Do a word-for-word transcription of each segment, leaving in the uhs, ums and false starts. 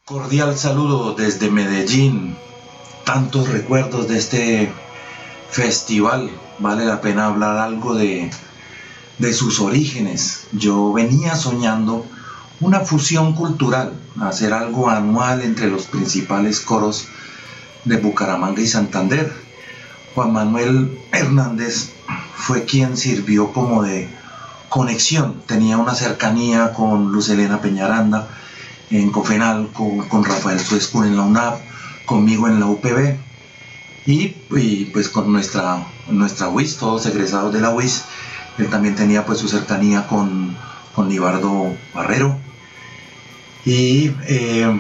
Cordial saludo desde Medellín. Tantos recuerdos de este festival. Vale la pena hablar algo de, de sus orígenes. Yo venía soñando una fusión cultural, hacer algo anual entre los principales coros de Bucaramanga y Santander. Juan Manuel Hernández fue quien sirvió como de conexión. Tenía una cercanía con Luz Helena Peñaranda en Cofenal, con, con Rafael Suescún en la UNAP, conmigo en la U P B y, y pues con nuestra, nuestra U I S, todos egresados de la U I S. Él también tenía pues su cercanía con, con Libardo Barrero y eh,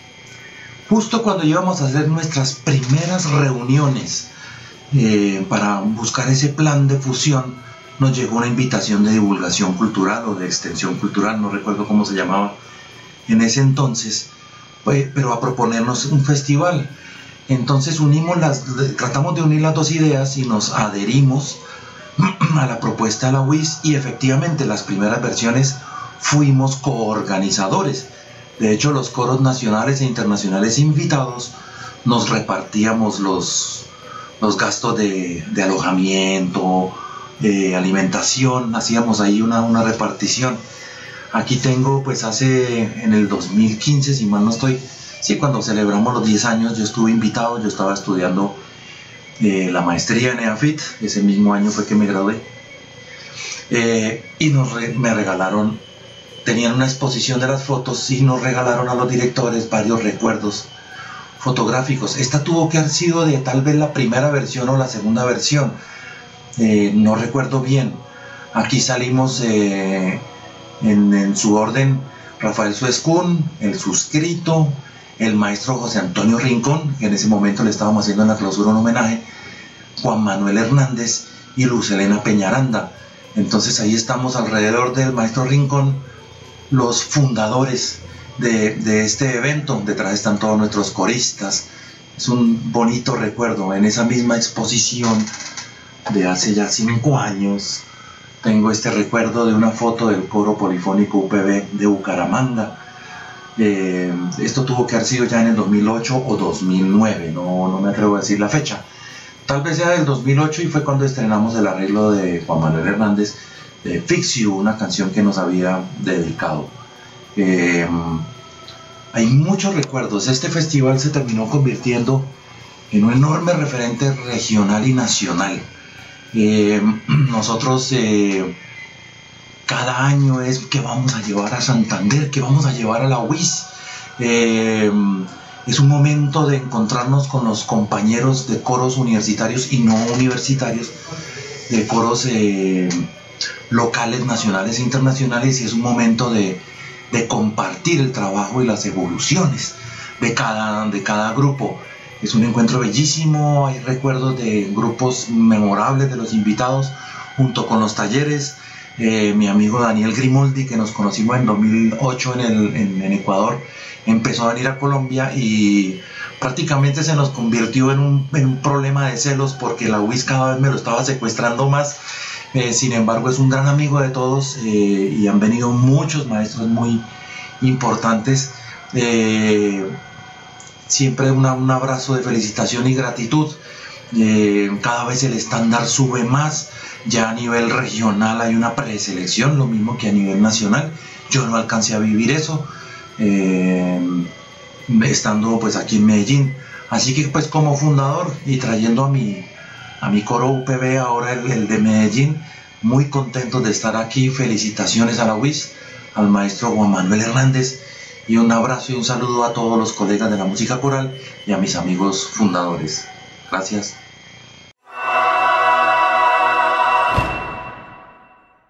justo cuando íbamos a hacer nuestras primeras reuniones eh, para buscar ese plan de fusión, nos llegó una invitación de divulgación cultural o de extensión cultural, no recuerdo cómo se llamaba en ese entonces, pero a proponernos un festival. Entonces unimos las, tratamos de unir las dos ideas y nos adherimos a la propuesta de la U I S, y efectivamente las primeras versiones fuimos coorganizadores. De hecho, los coros nacionales e internacionales invitados nos repartíamos los, los gastos de, de alojamiento, de alimentación, hacíamos ahí una, una repartición. Aquí tengo, pues hace, en el dos mil quince, si mal no estoy, sí, cuando celebramos los diez años, yo estuve invitado, yo estaba estudiando eh, la maestría en E A F I T, ese mismo año fue que me gradué, eh, y nos re, me regalaron, tenían una exposición de las fotos y nos regalaron a los directores varios recuerdos fotográficos. Esta tuvo que haber sido de tal vez la primera versión o la segunda versión, eh, no recuerdo bien. Aquí salimos... Eh, En, en su orden, Rafael Suescún, el suscrito, el maestro José Antonio Rincón, que en ese momento le estábamos haciendo en la clausura un homenaje, Juan Manuel Hernández y Luz Helena Peñaranda. Entonces ahí estamos alrededor del maestro Rincón, los fundadores de, de este evento. Detrás están todos nuestros coristas. Es un bonito recuerdo. En esa misma exposición de hace ya cinco años, tengo este recuerdo de una foto del coro polifónico U P B de Bucaramanga. Eh, esto tuvo que haber sido ya en el dos mil ocho o dos mil nueve, no, no me atrevo a decir la fecha. Tal vez sea del dos mil ocho, y fue cuando estrenamos el arreglo de Juan Manuel Hernández de Fix You, una canción que nos había dedicado. Eh, hay muchos recuerdos. Este festival se terminó convirtiendo en un enorme referente regional y nacional. Eh, nosotros eh, cada año es que vamos a llevar a Santander, que vamos a llevar a la U I S. Eh, es un momento de encontrarnos con los compañeros de coros universitarios y no universitarios, de coros eh, locales, nacionales e internacionales, y es un momento de, de compartir el trabajo y las evoluciones de cada, de cada grupo. Es un encuentro bellísimo, hay recuerdos de grupos memorables de los invitados, junto con los talleres. Eh, mi amigo Daniel Grimoldi, que nos conocimos en dos mil ocho en, el, en, en Ecuador, empezó a venir a Colombia y prácticamente se nos convirtió en un, en un problema de celos, porque la U I S cada vez me lo estaba secuestrando más. Eh, sin embargo, es un gran amigo de todos, eh, y han venido muchos maestros muy importantes. Eh, Siempre una, un abrazo de felicitación y gratitud. Eh, cada vez el estándar sube más. Ya a nivel regional hay una preselección, lo mismo que a nivel nacional. Yo no alcancé a vivir eso, eh, estando pues aquí en Medellín. Así que pues como fundador y trayendo a mi, a mi coro U P B, ahora el, el de Medellín, muy contento de estar aquí. Felicitaciones a la U I S, al maestro Juan Manuel Hernández, y un abrazo y un saludo a todos los colegas de la música coral y a mis amigos fundadores. Gracias.